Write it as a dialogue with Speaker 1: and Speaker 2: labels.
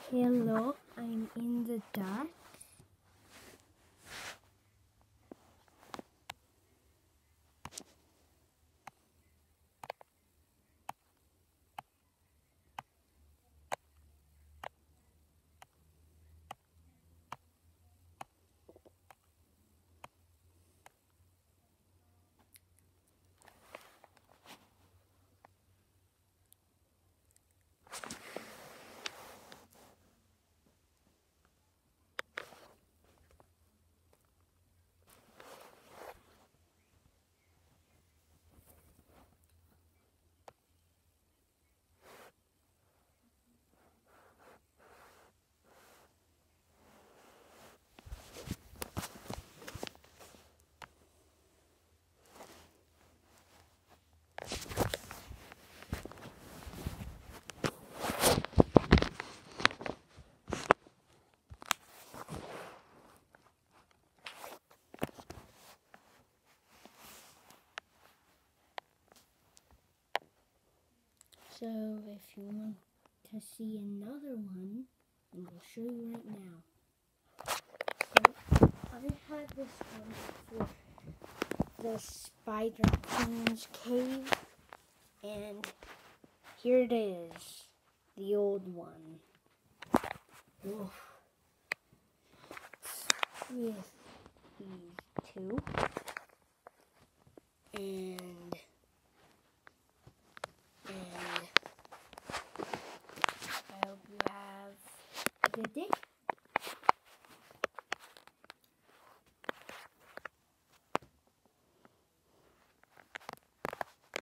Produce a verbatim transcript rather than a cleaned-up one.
Speaker 1: Hello, I'm in the dark. So if you want to see another one, I will show you right now. So I had this one for the Spider Queen's cave, and here it is, the old one. Oof. With these two, and